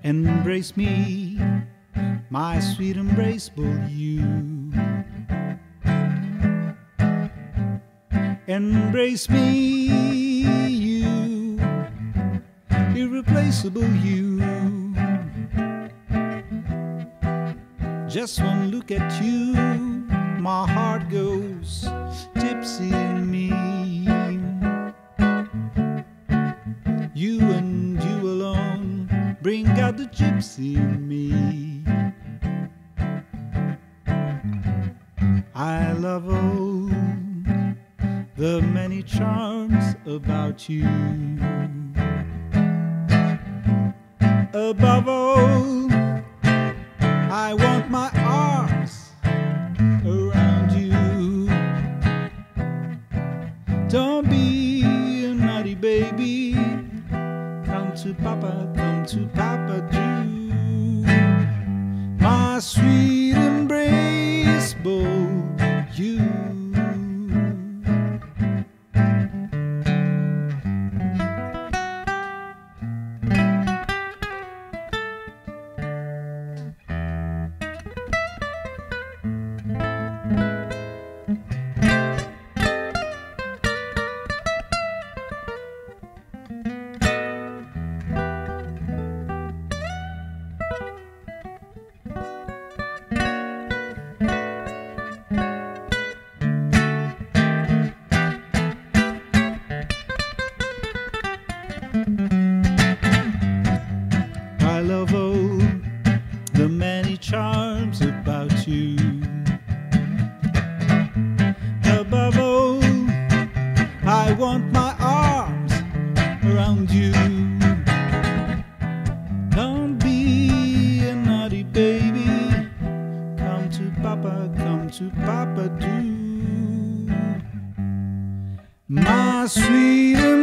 Embrace me, my sweet embraceable you. Embrace me, you, irreplaceable you. Just one look at you, my heart goes gypsy in me. You and you alone bring out the gypsy in me. I love all the many charms about you. Above all, I want my arms around you. Don't be a naughty baby. Come to Papa do. My sweet embraceable you. I love all the many charms about you. Above all, I want my arms around you. Don't be a naughty baby. Come to Papa do. My sweet